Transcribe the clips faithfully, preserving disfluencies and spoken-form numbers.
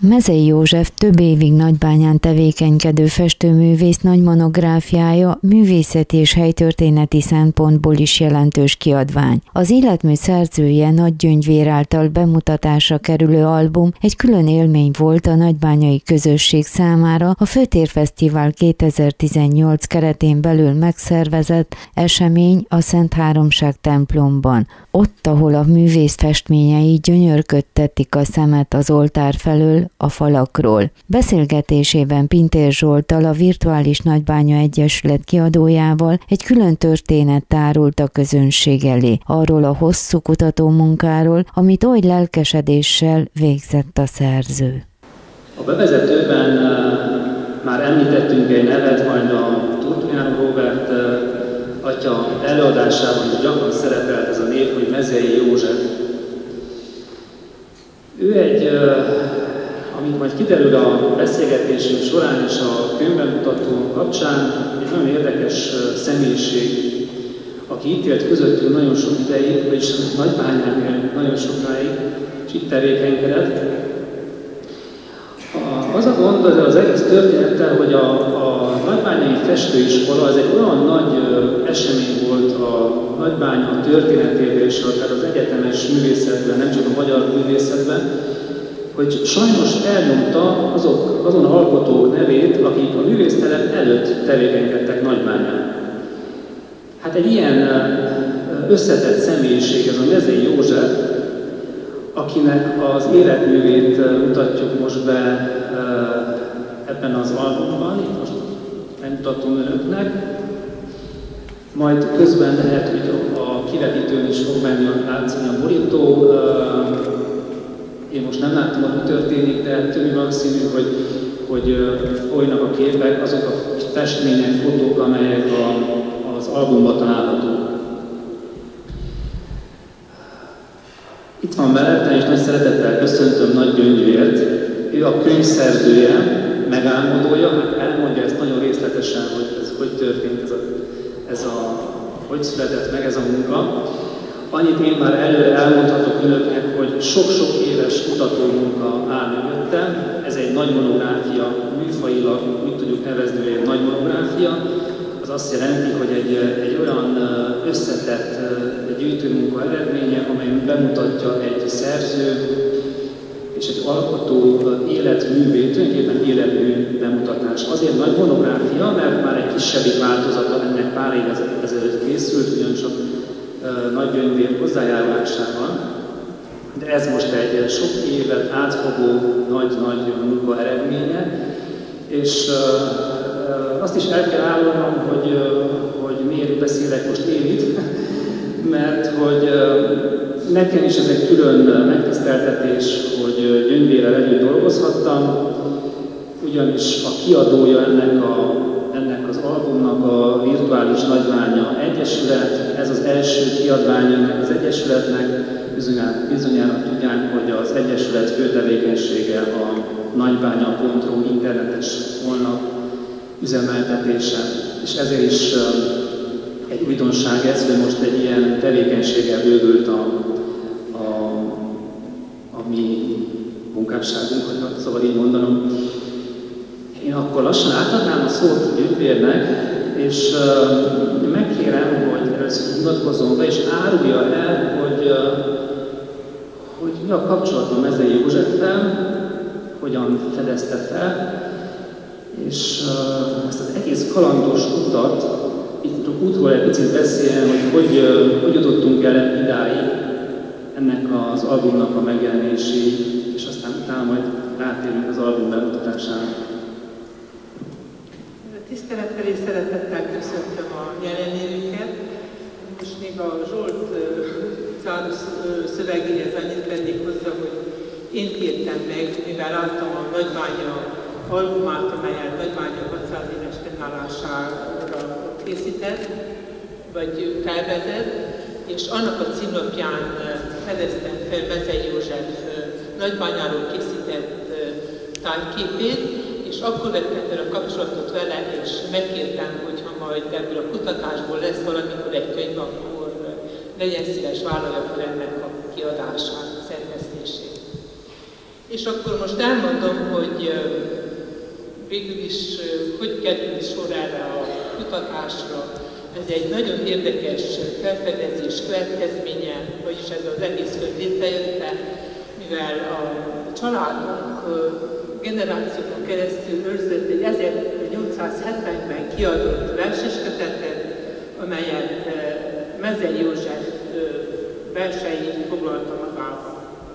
Mezei József több évig Nagybányán tevékenykedő festőművész nagy monográfiája művészeti és helytörténeti szempontból is jelentős kiadvány. Az életmű szerzője Nagy Gyöngyvér által bemutatásra kerülő album egy külön élmény volt a nagybányai közösség számára a Főtérfesztivál kétezer-tizennyolc keretén belül megszervezett esemény a Szent Háromság templomban. Ott, ahol a művész festményei gyönyörködtetik a szemet az oltár felől, a falakról. Beszélgetésében Pintér Zsolttal, a Virtuális Nagybánya Egyesület kiadójával egy külön történet tárult a közönség elé, arról a hosszú kutatómunkáról, amit oly lelkesedéssel végzett a szerző. A bevezetőben már említettünk egy nevet, majd a Turtuján Róbert atya előadásában gyakran szerepelt ez a név, hogy Mezei József. Ő egy, amit majd kiderül a beszélgetésünk során és a könyvbemutató kapcsán, egy nagyon érdekes személyiség, aki itt élt közöttünk nagyon sok ideig, vagyis Nagybányán élt nagyon sokáig, és itt tevékenykedett. Az a gond az egész történettel, hogy a, a nagybányai festőiskola az egy olyan nagy esemény volt a Nagybánya történetében és akár az egyetemes művészetben, nem csak a magyar művészetben, hogy sajnos elnyomta azok, azon alkotók nevét, akik a művésztelep előtt tevékenykedtek Nagybányán. Hát egy ilyen összetett személyiség ez a Mezei József, akinek az életművét mutatjuk most be ebben az albumban, itt most megmutatom önöknek. Majd közben lehet, hogy a kivetítőn is fog menni, látszani a borító. Én most nem látom, hogy mi történik, de több valószínű, hogy, hogy folynak a képek, azok a festmények, fotók, amelyek a, az albumban találhatók. Itt van mellettem, és nagy szeretettel köszöntöm Nagy Gyöngyvért. Ő a könyvszerzője, megálmodója, hát elmondja ezt nagyon részletesen, hogy ez hogy történt, ez a, ez a, hogy született meg ez a munka. Annyit én már előre elmondhatok önöknek, hogy sok-sok éves kutatómunka áll mögöttem. Ez egy nagy monográfia, műfajilag úgy tudjuk nevezni, hogy egy nagy monográfia. Az azt jelenti, hogy egy, egy olyan összetett gyűjtőmunka eredménye, amely bemutatja egy szerző és egy alkotó életművét, tulajdonképpen életmű bemutatás. Azért nagy monográfia, mert már egy kisebbik változata ennek pár év ezelőtt készült, ugyancsak Nagy Gyöngyvér hozzájárulásával, de ez most egy sok évet átfogó nagy-nagy munka eredménye, és azt is el kell állnom, hogy, hogy miért beszélek most én itt, mert hogy nekem is ez egy külön megtiszteltetés, hogy Gyöngyvérrel együtt dolgozhattam, ugyanis a kiadója ennek, a, ennek az albumnak a Virtuális Nagybánya Egyesület, ez az első kiadványa ennek az egyesületnek, bizonyára, bizonyára tudják, hogy az egyesület fő tevékenysége a nagybánya pont ru internetes honlap üzemeltetése, és ezért is egy újdonság ez, hogy most egy ilyen tevékenységgel bővült a, a, a mi munkásságunk, hogy szabad így mondanom. Én akkor lassan átadnám a szót Gyöngyvérnek, és uh, megkérem, hogy először mutatkozzon be, és árulja el, hogy, uh, hogy mi a kapcsolatban Mezei Józseffel, hogyan fedezte fel, és uh, ezt az egész kalandos utat, itt útról egy picit beszélni, hogy hogy, uh, hogy jutottunk el idáig ennek az albumnak a megjelenéséig, és aztán utána majd rátérünk az album bemutatására. Tisztelettel és szeretettel köszöntöm a jelenlévőket. Most még a Zsolt záró szövegéhez annyit tennék hozzá, hogy én kértem meg, mivel láttam a Nagybánya albumát, amelyet Nagybánya hatszáz éves fennállására készített, vagy felvezet, és annak a címlapján fedeztem fel Mezei József Nagybányáról készített tárgyképét, és akkor vettem fel a kapcsolatot vele, és megkértem, hogy ha majd ebből a kutatásból lesz valamikor egy könyv, akkor legyen szíves vállalja fel ennek a kiadását, szerkesztését. És akkor most elmondom, hogy végül is hogy kerül sor erre a kutatásra. Ez egy nagyon érdekes felfedezés következménye, vagyis ez az egész könyv létrejötte, mivel a családunk generációkon keresztül őrzött egy ezernyolcszázhetvenben kiadott verseskötetet, amelyet Mezei József versei foglalta magába.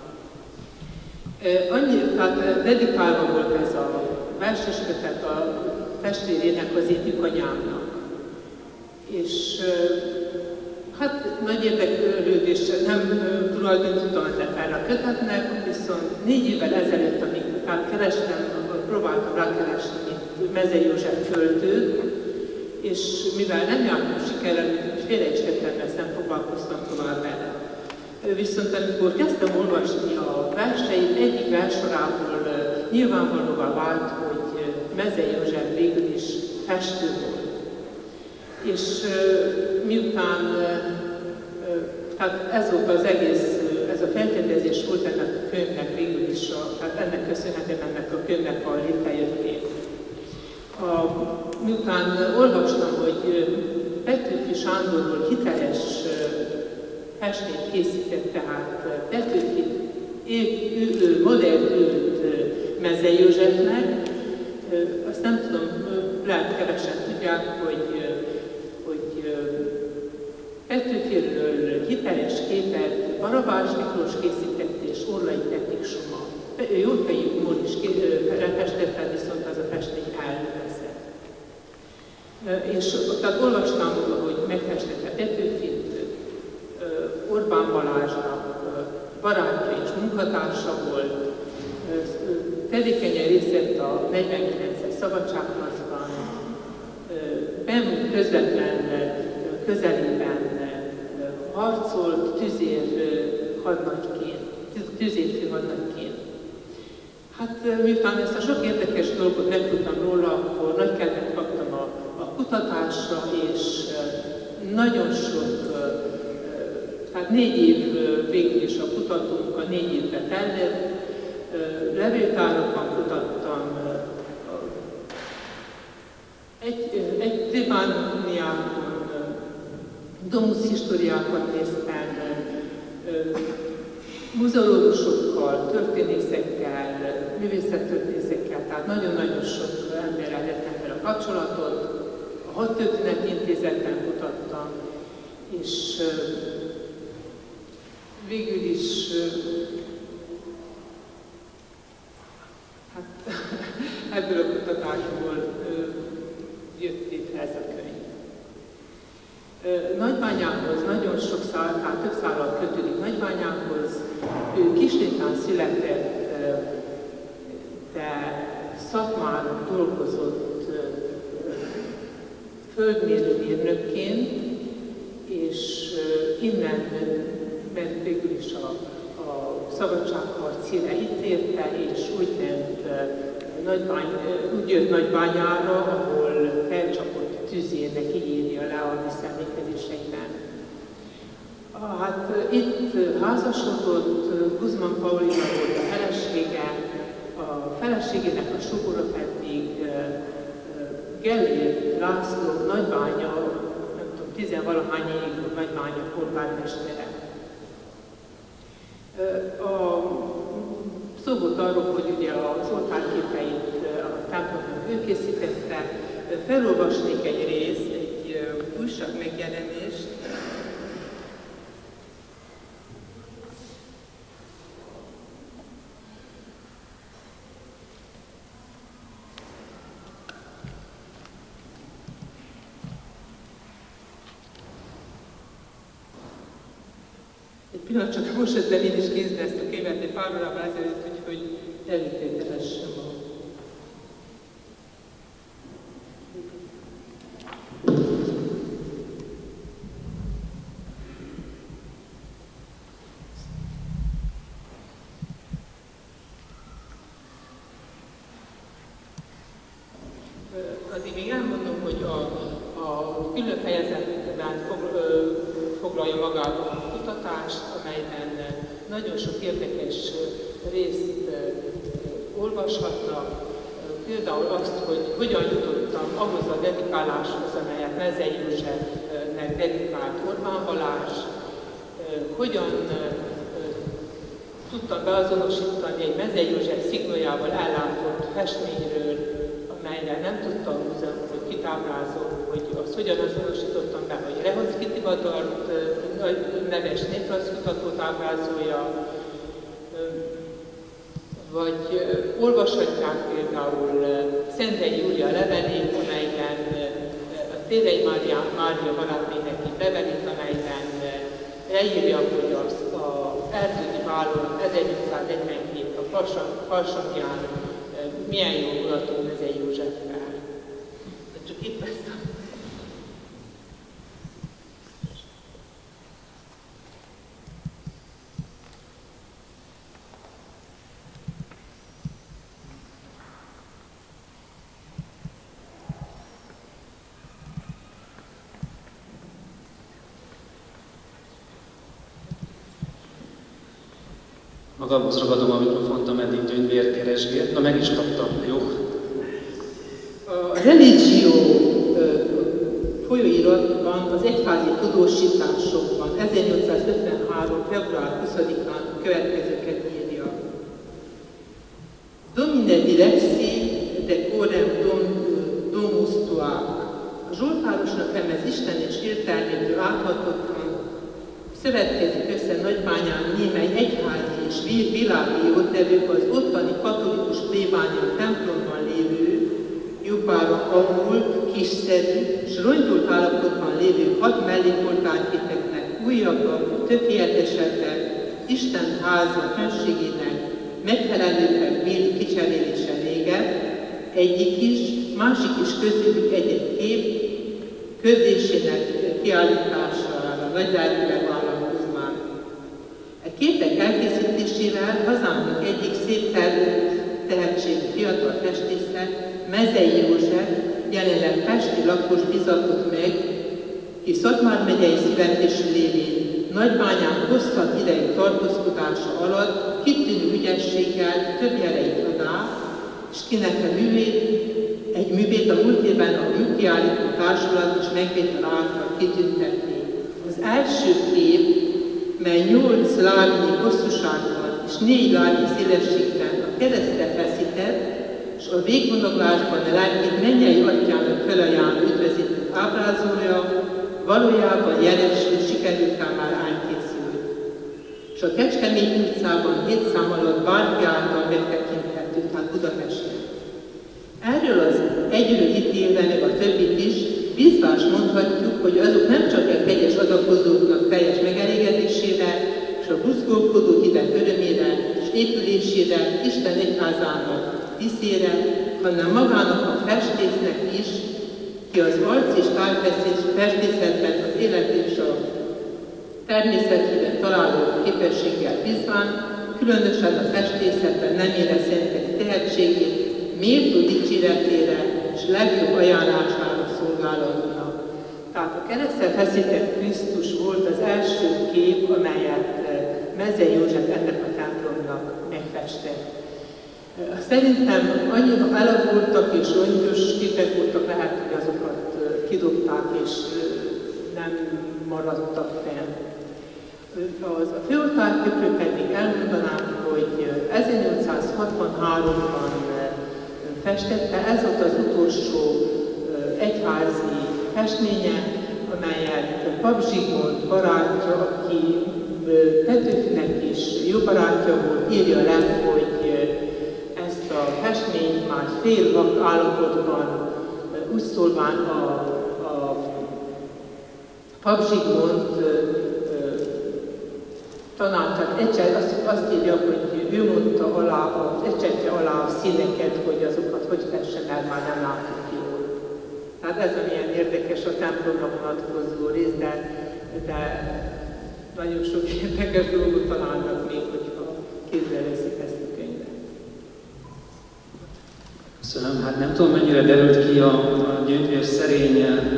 Annyi, tehát dedikálva volt ez a verseskötet a testvérének, az édikanyámnak. És hát nagy érdeklődésre nem tulajdonítottam erre a kötetnek, viszont négy évvel ezelőtt, amikor kerestem, próbáltam rákeresni Mezei József költőt, és mivel nem jártam sikerrel, félre is tettem, ezt nem foglalkoztam tovább vele. Viszont amikor kezdtem olvasni a verseit, egyik versorából nyilvánvalóvá vált, hogy Mezei József végül is festő volt. És miután, tehát ez volt az egész, ez a felfedezés volt ennek a könyvnek végül is, a, tehát ennek köszönhetem ennek a könyvnek a létrejöttét. Miután olvastam, hogy Petőfi Sándorról hiteles festményt készített, tehát Petőfi modell őt Mezei Józsefnek, azt nem tudom, lehet kevesen tudják, hogy, hogy Petőfiről hiteles képet Barabás Miklós készített és Orlai Tetik Soma. Jókai Mór is festette, viszont az a festmény elveszett. És tehát olvastam, hogy megfestette Petőfit, Orbán Balázsnak barátja és munkatársa volt, tevékenyen részt vett a negyvenkilences szabadságharcban, Bemut közvetlen közelében harcolt tüzér hadnagyként, tüzérfő hadnagyként. Hát miután ezt a sok érdekes dolgot megtudtam róla, akkor nagy kedvet kaptam a, a kutatásra, és nagyon sok, tehát négy év végül is a kutatómunka négy évbe tellett, levéltárokban kutattam, egy, egy plébániákon, domusz historiákat néztem, muzeológusokkal, történészekkel, művészettörténészekkel, tehát nagyon-nagyon sok emberrel lettem fel a kapcsolatot. A Hadtörténeti Intézetben kutattam, és végül is hát, ebből a kutatásból jött létre ez a könyv. Nagybányához nagyon sok szál, tehát több szállal kötődik Nagybányához. Ő Kislétán született, de Szatmáron dolgozott földmérőmérnökként, és innen ment végül is a, a szabadságharc híre itt érte, és úgy ment Nagybány, úgy jött Nagybányára, ahol felcsapott tüzérnek, így írja le a visszaemlékezéseiben. Hát itt házasodott, Guzmán Paulina volt a felesége, a feleségének a sógora pedig Gellér László Nagybánya, nem tudom, tizenvalahány évig Nagybánya polgármestere. A szó volt arról, hogy ugye az oltárképeit a templomnak ő készítette. Felolvasnék egy részt, egy újság megjelenést. Egy pillanat, csak most jöttem én is kézbe ezt a könyvet, egy pár órával ezelőtt, úgyhogy előtételessem a... Azért még elmondom, hogy a, a külön fejezetben fog, foglalja magában a kutatást, amelyben nagyon sok érdekes részt olvashatnak. Például azt, hogy hogyan jutottam ahhoz a dedikáláshoz, amelyet Mezei Józsefnek dedikált Orbán Balázs, hogyan tudtam beazonosítani egy Mezei József szignójával ellátott festményről, amelyre nem tudtam múzeum, hogy kitáblázom, hogy azt hogyan azonosítottam be, hogy Rehoczky Tivadart neves néprajzkutató táblázója, vagy olvashatják például Szentei Júlia levelét, amelyben a Térei Mária, Mária barátnőneki levelét, amelyben leírja, hogy az a Erdődi Bálon ezernyolcszáznegyvenkét a Farsangján milyen jó mulató Mezei Józseffel. Csak itt ezt a... Magamhoz ragadom a mikrofont, ameddig Gyöngyvér keresgél. Na, meg is kaptam, jó? A Religio folyóiratban, az egyházi tudósításokban ezernyolcszázötvenhárom. február huszadikán következőket írja. Domine direxi decorem dom, domus tuac. A Zsoltárosnak emez Isten és értelmétől áthatottan szövetkezik össze Nagybányán némely egyházi és világi jótevők az ottani katolikus plébánium templomban lévő, jobbára avult, kiszerű és rongyult állapotban lévő hat mellékoltárkéteknek újabb, tökéletesebbek, Isten háza fenségének megfelelőbbek véli kicserélése véget, egyik is, másik is közülük egy-egy kép közlésének kiállítására nagylelkűleg vállalkozván. A képek elkészítésével hazánknak egyik szép tehetségű fiatal festésze, Mezei József jelenleg pesti lakos bizatott meg, ki Szatmár megyei születésű lévén Nagybányán hosszabb ideig tartózkodása alatt kitűnő ügyességgel több jeleit adá, és kinek a művét, egy művét a múlt évben a műkiállító társulat és megvétel által kitüntetni. Az első kép, mely nyolc lábnyi hosszúságban és négy lábnyi szélességben a keresztre feszített, és a végvonoglásban a lelkét mennyei atyának felajánló üdvözítőt ábrázolja, valójában jelesül sikerültán már elkészült. És a Kecskemét utcában hét szám alatt bárki által megtekinthető, tehát Budapesten. Erről az egyről ítélve meg a többit is, bizvás mondhatjuk, hogy azok nem csak a kegyes adakozóknak teljes megelégedésére, és a buzgókodó hideg örömére és épülésére, Isten egyházának diszére, hanem magának a festésznek is, ki az arc és tájfestészetben az élet és a természetében találó képességgel bízván, különösen a festészetben nem érezhetett tehetségét, méltó dicséretére és legjobb ajánlására szolgálatnak. Tehát a keresztre feszített Krisztus volt az első kép, amelyet Mezei József ennek a templomnak megfestett. Szerintem annyira elavultak és rongyos képek voltak, lehet, hogy azokat kidobták és nem maradtak fenn. Az, a főoltárképről pedig elmondanám, hogy ezernyolcszázhatvanháromban festette, ez volt az utolsó egyházi festménye, amelyet Pap Zsigmond barátja, aki Petőfinek is jó barátja volt, írja le, hogy ezt a festményt már fél vak állapotban, úgy szólván a, a Pap Zsigmond tanácsát, egyszer azt, azt írja, hogy ő mondta alá, az ecsetje alá a színeket, hogy azokat hogy fesse, mert már nem látok jól. Tehát ez a milyen érdekes a templomra vonatkozó rész, de, de nagyon sok érdekes dolgot találnak még, hogyha kézzel veszik ezt a könyvet. Köszönöm. Hát nem tudom, mennyire derült ki a, a Gyöngyvér szerény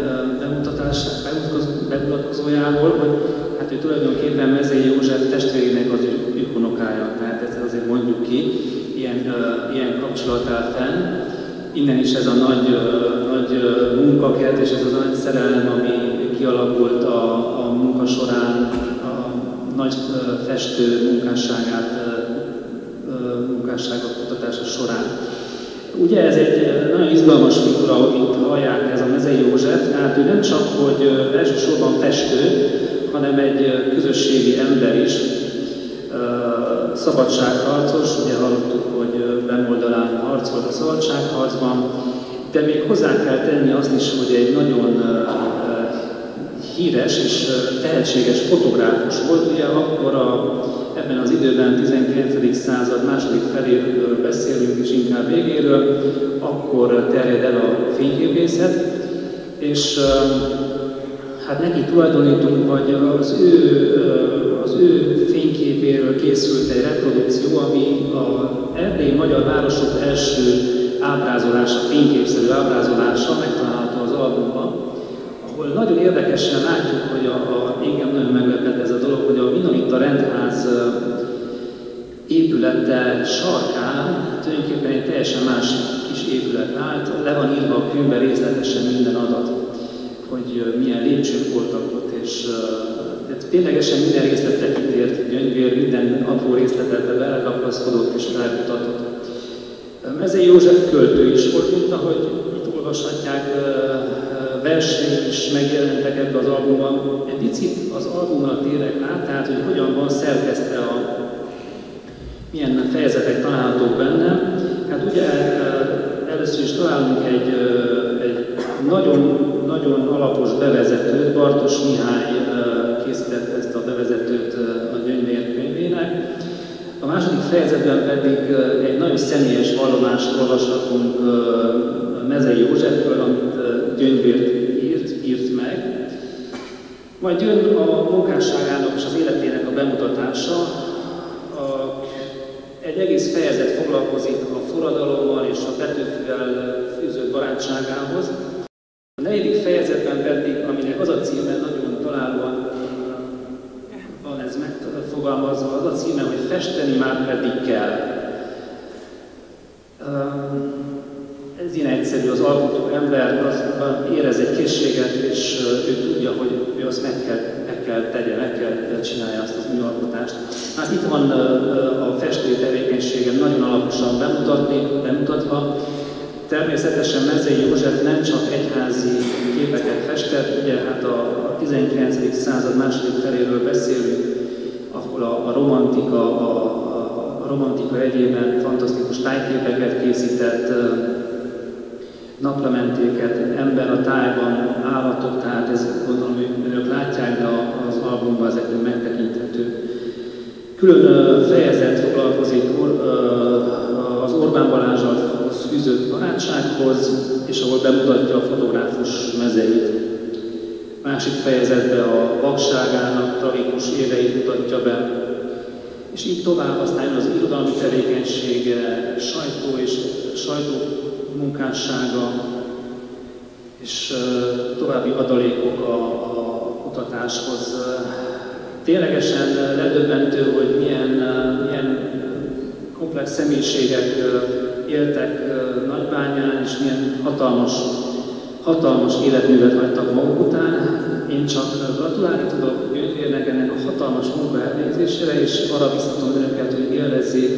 bemutatkozójából, hogy hát ő tulajdonképpen Mezei József testvérének az ükunokája, tehát ezt azért mondjuk ki. Ilyen uh, ilyen kapcsolat áll fenn. Innen is ez a nagy, nagy munkakert és ez a nagy szerelem, ami kialakult a, a munka során, a nagy festő munkásságát, munkássága kutatása során. Ugye ez egy nagyon izgalmas figura, mint hallják, ez a Mezei József, hát ő nem csak, hogy elsősorban festő, hanem egy közösségi ember is, szabadságharcos, ugye hallottuk, hogy Bemoldalán harcolt a szabadságharcban, de még hozzá kell tenni azt is, hogy egy nagyon híres és tehetséges fotográfus volt, ugye akkor a, ebben az időben tizenkilencedik század második feléről beszélünk, és inkább végéről, akkor terjed el a fényképészet, és hát neki tulajdonítunk, vagy az ő, az ő fényképéről készült egy reprodukció, ami az erdélyi magyar városok első ábrázolása, fényképszerű ábrázolása megtalálható az albumban, ahol nagyon érdekesen látjuk, hogy a, a, engem nagyon meglepett ez a dolog, hogy a Minorita rendház épülete sarkán tulajdonképpen egy teljesen más kis épület állt, le van írva a könyvben részletesen minden adat, hogy milyen lépcsők voltak ott, és uh, ténylegesen minden részletet kitért Gyöngyvér, minden apró részletet belekapaszkodott és felkutatott. Mezei József költő is volt, mint ahogy itt olvashatják, uh, versei is megjelentek ebbe az albumban. Egy picit az albumra térek rá, tehát hogy hogyan van szerkesztve, a, milyen fejezetek találhatók benne. Hát ugye uh, először is találunk egy, uh, egy nagyon nagyon alapos bevezetőt, Bartos Mihály készítette ezt a bevezetőt a Gyöngyvér könyvének. A második fejezetben pedig egy nagyon személyes vallomást olvashatunk Mezei Józsefről, amit Gyöngyvér írt, írt meg. Majd jön a munkásságának és az életének a bemutatása. A, egy egész fejezet foglalkozik a forradalommal és a Petőfivel fűzött barátságához. A negyedik fejezetben pedig, aminek az a címe, nagyon találóan van ez megfogalmazva, az a címe, hogy festeni már pedig kell. Ez ilyen egyszerű, az alkotó ember azban érez egy készséget, és ő tudja, hogy ő azt meg kell, meg kell tegye, meg kell csinálja azt az műalkotást. Hát itt van a festői tevékenysége nagyon alaposan bemutatni, bemutatva. Természetesen Mezei József nem csak egyházi képeket festett, ugye hát a tizenkilencedik század második feléről beszélünk, ahol a, a romantika, a, a romantika egyében fantasztikus tájképeket készített, naplementéket, ember a tájban, állatok, tehát ez gondolom, hogy önök látják, de az albumban ezekről megtekinthető. Külön fejezet foglalkozik az Orbán Balázsral fűzött barátsághoz, és ahol bemutatja a fotográfus mezeit. Másik fejezetben a vakságának tragikus éveit mutatja be, és így tovább aztán jön az irodalmi tevékenysége, sajtó és sajtó munkássága, és további adalékok a, a kutatáshoz. Ténylegesen ledöbbentő, hogy milyen, milyen komplex személyiségek éltek Nagybányán, és milyen hatalmas, hatalmas életművet hagytak maguk után. Én csak gratulálni tudok Gyöngyvérnek ennek a hatalmas munka elvégzésére, és arra biztatom önöket, hogy élvezzék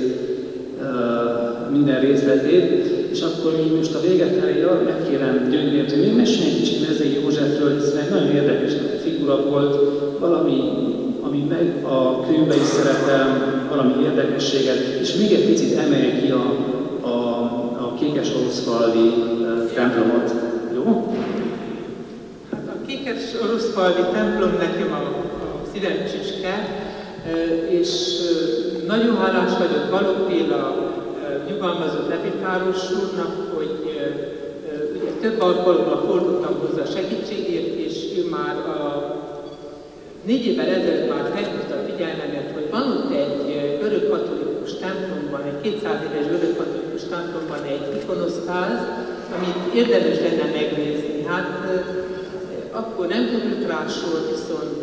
minden részletét. És akkor mi most a vége felé megkérem Gyöngyvért, hogy még mesélj egy kicsit Mezei Józsefről, hiszen egy nagyon érdekes figura volt, valami, ami meg a könyvben is szerepel, valami érdekességet, és még egy picit emelje ki a, a, a Kékes-Oroszfalvi templomot. Jó? Hát a Kékes-Oroszfalvi templom nekem a, a szívem csücske, és nagyon hálás vagyok Balogh Béla nyugalmazott levitáros úrnak, hogy ugye több alkalommal fordultam hozzá a segítségért, és ő már a négy évvel ezelőtt már felhívta a figyelmemet, hogy van ott egy görögkatolikus templomban, egy kétszáz éves görögkatolikus templomban egy ikonosztáz, amit érdemes lenne megnézni. Hát akkor nem került rá sor, viszont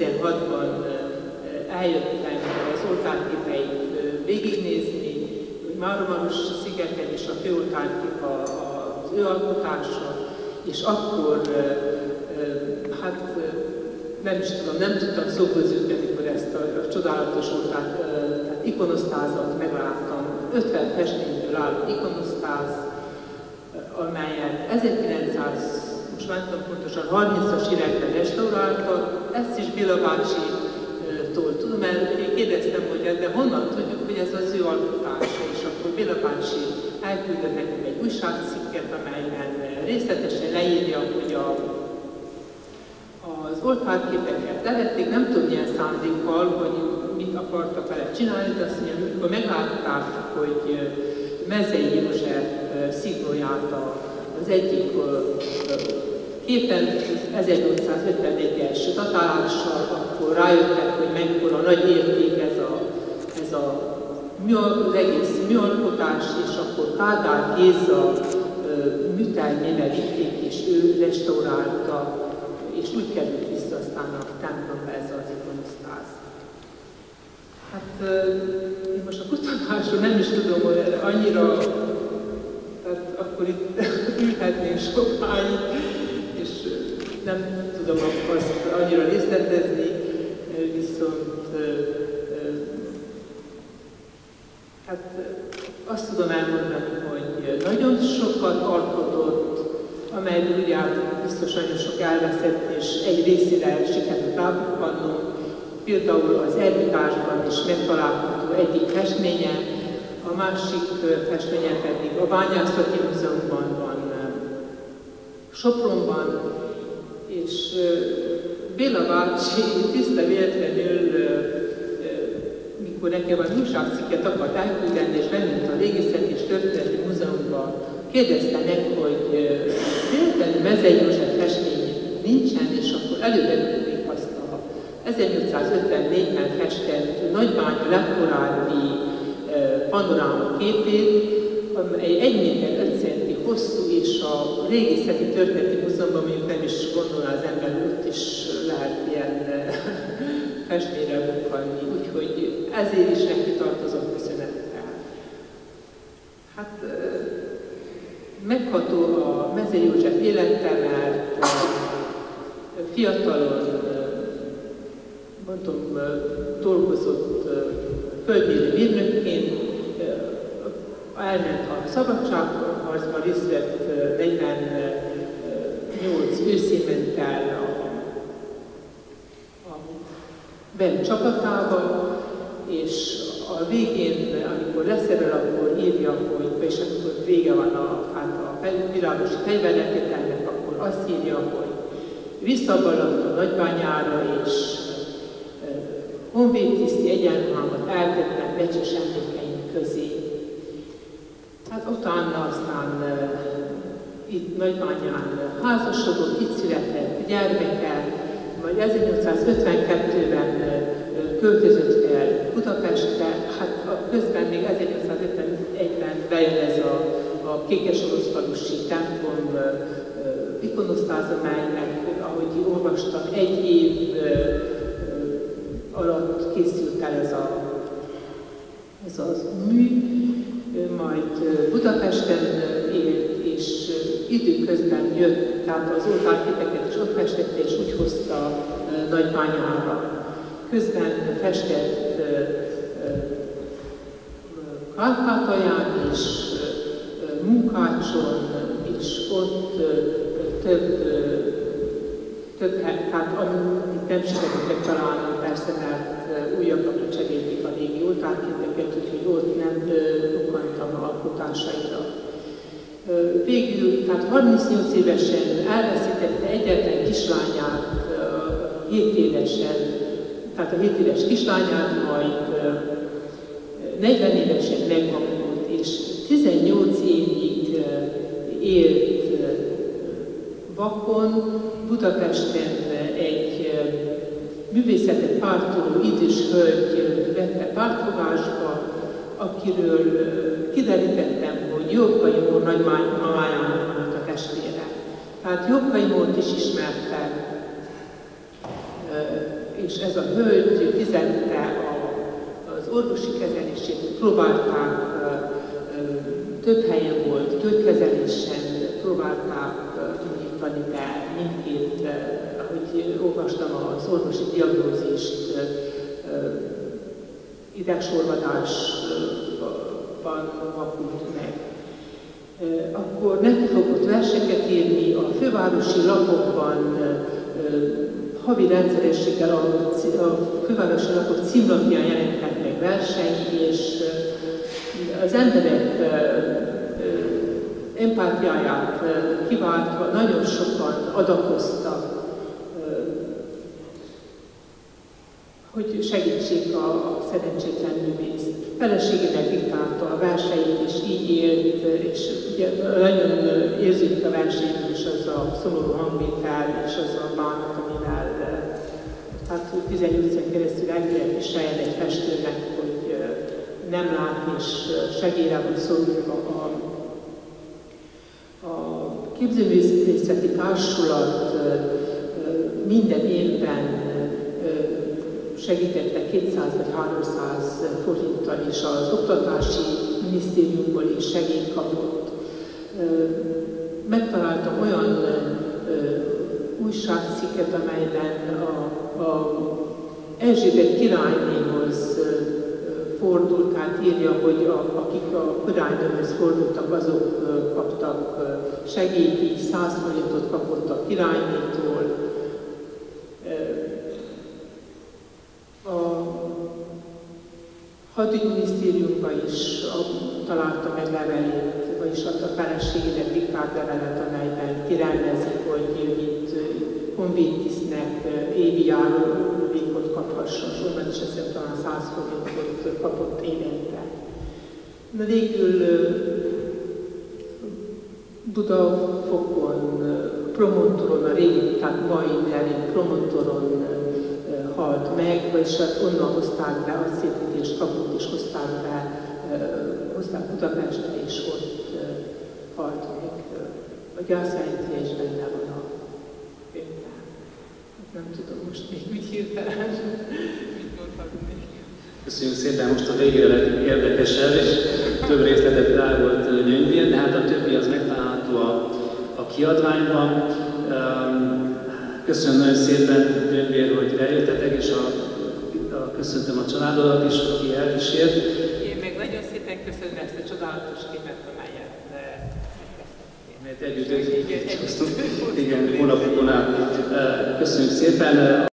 kétezer-tizenhatban eljöttem az oltárképeit végignézni, Máramaros szigeten is a főoltárkép az ő alkotása, és akkor, hát nem is tudom, nem tudtam szóhoz jutni, amikor ezt a, a csodálatos oltárt, tehát ikonosztázat megláttam. ötven festményből álló ikonosztáz, amelyet ezerkilencszáz, most már tudom pontosan, harmincas években restauráltak. Ezt is Béla bácsitól tudom, mert én kérdeztem, hogy de honnan tudjuk, hogy ez az ő alkotása, és akkor Béla bácsi elküldött nekem egy újságcikket, amelyben részletesen leírja, hogy a, az oltárképeket levették, nem tudom milyen szándékkal, hogy mit akartak vele csinálni, de azt mondja, amikor meglátták, hogy Mezei József sziklóját az egyik képen ezernyolcszázötvenegyes datálással, akkor rájöttek, hogy mekkora nagy érték ez a, ez a az egész műalkotás, és akkor Kádár Géza műtermébe vitték, és ő restaurálta, és úgy került vissza aztán a templomba ez az ikonosztáz. Hát én most a kutatásról nem is tudom, hogy annyira, tehát akkor itt ülhetnénk sokáig, és nem tudom azt annyira részletezni, viszont hát azt tudom elmondani, hogy nagyon sokat alkotott, amelyből ugye biztos nagyon sok elveszett, és egy részére sikerült rábukkanunk. Például az Ermitásban is megtalálható egyik festménye, a másik festménye pedig a Bányászati Múzeumban van Sopronban, és Béla bácsi tiszta véletlenül, mikor nekem az újságcikket akart elküldeni, és bement a Régészeti és Történeti Múzeumban, kérdezte meg, hogy véletlenül Mezei József festmény nincsen, és akkor elővették azt a ezernyolcszázötvennégyben festett Nagybánya legkorábbi panoráma képét, amely egy méter öt centi hosszú, és a Régészeti Történeti Múzeumban mondjuk nem is gondolná az ember, ott is lehet ilyen festményre bukkanni, úgyhogy ezért is neki tartozom köszönettel. Hát megható a Mezei József élete, mert fiatalon, mondom, dolgozott földmérő mérnökként, elment a szabadságharcban, részt vett negyvennyolc őszén ment el a, a Bem csapatába, és a végén, amikor leszerel, akkor írja, hogy, és amikor vége van a, hát a világosi fegyverletételnek, akkor azt írja, hogy visszabaladt a Nagybányára, és honvédtiszti egyenruhámat eltettem becses emlékeink közé. Hát utána aztán uh, itt Nagybányán házasodott, itt született gyermeke, majd ezernyolcszázötvenkettőben uh, költözött el Budapestre, hát a közben még ezernyolcszázötvenegyben bejön ez a, a kékesoroszfalusi templom uh, uh, ikonosztáz, amelynek, ahogy olvastam, egy év uh, alatt készült el ez, a, ez az mű, majd Budapesten élt, és időközben jött, tehát az oltárképeket is ott festette, és úgy hozta Nagybányára. Közben festett Kárpátalján és Munkácson, és ott több, több tehát amit nem sikerült megtalálni, persze, mert újabbakra cserélték a régi oltárképeket, úgyhogy ott nem bukkantam alkotásaira. Végül, tehát harmincnyolc évesen elveszítette egyetlen kislányát, hét évesen, tehát a hét éves kislányát, majd negyven évesen megvakult, és tizennyolc évig élt vakon. Budapesten egy művészetet pártoló idős hölgy vette pártfogásba, akiről kiderítettem, hogy Jókai Mór nagymamájának volt a testvére. Tehát Jókai Mórt is ismerte, és ez a hölgy fizette az orvosi kezelését, próbálták több helyen volt, gyógykezelésen próbálták indítani be mindkét, ahogy olvastam az orvosi diagnózist, idegsorvadásban vakult meg. Akkor neki fogott verseket írni, a fővárosi lapokban havi rendszerességgel a fővárosi lapok címlapján jelentek meg versei, és az emberek empátiáját kiváltva nagyon sokan adakoztak, hogy segítsék a szerencsétlen művészt. Feleségének diktálta a verseit, és így élt, és ugye nagyon érződik a versében is az a szomorú hangvétel, és az a bánat, amivel hát tizennyolc éven keresztül el kellett viseljen egy festőnek, hogy nem lát és segélyre, hogy szorul a, a képzőművészeti társulat minden évben segítette kétszáz vagy háromszáz forinttal, és az oktatási minisztériumból is segélyt kapott. Megtaláltam olyan újságcikket, amelyben a, a Erzsébet királynéhoz fordult, tehát írja, hogy a, akik a királynőhöz fordultak, azok kaptak segélyt, száz forintot kapott a királynétól. A hadügyminisztériumban is találta meg levelét, vagyis a feleségének diktált levelet, amelyben kirendezi, hogy mint konvétisznek évi járulékot kaphasson, sorban is ezzel talán száz forintot kapott évente. De végül Budafokon, Promontoron, a régi, tehát mai nevén Promontoron halt meg, vagyis onnan hozták be, a szépítést kapott, és hozták be, hozták Budapestre, és ott halt meg. A gyászjelentője is benne van a könyvben. Nem tudom most még mit hirtelen, mit mondhatni. Köszönjük szépen, most a végére lett érdekesebb, és több részletet rá volt Gyöngyvér, de hát a többi az megtalálható a, a kiadványban. Köszönöm nagyon szépen, Gyöngyvér, hogy eljöttetek, és a, a, köszöntöm a családodat is, aki elkísért. Én meg nagyon szépen köszönöm ezt a csodálatos képet, amelyet Mert együtt, együtt hoztunk, igen, hónapokon át. Köszönjük szépen.